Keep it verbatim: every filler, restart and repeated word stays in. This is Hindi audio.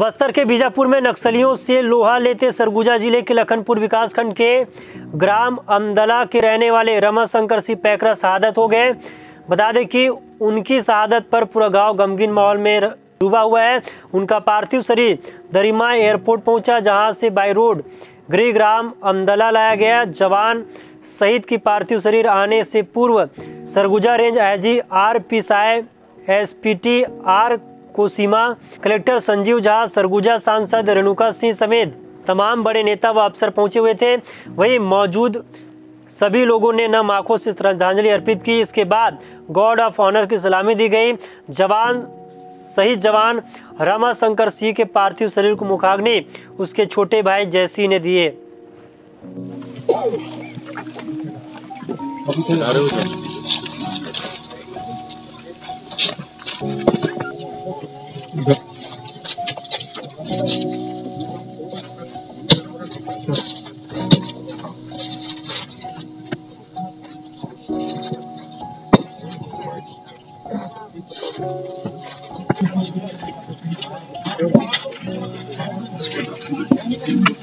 बस्तर के बीजापुर में नक्सलियों से लोहा लेते सरगुजा जिले के लखनपुर विकासखंड के ग्राम अमदला के रहने वाले रमाशंकर सिंह पैकरा शहादत हो गए। बता दें कि उनकी शहादत पर पूरा गांव गमगीन माहौल में डूबा हुआ है। उनका पार्थिव शरीर दरिमा एयरपोर्ट पहुंचा, जहां से बाई रोड गृह ग्राम अमदला लाया गया। जवान शहीद की पार्थिव शरीर आने से पूर्व Surguja range IG R P Sai, S P T R Kosima, collector Sanjeev Jha, Surguja सांसद रेणुका सिंह समेत तमाम बड़े नेता व अफसर पहुंचे हुए थे। वहीं मौजूद सभी लोगों ने नम आंखों से श्रद्धांजलि अर्पित की। इसके बाद गॉर्ड ऑफ ऑनर की सलामी दी गई। जवान शहीद जवान रमाशंकर सिंह के पार्थिव शरीर को मुखाग्नि उसके छोटे भाई जयसिंह ने दिए। Thank you.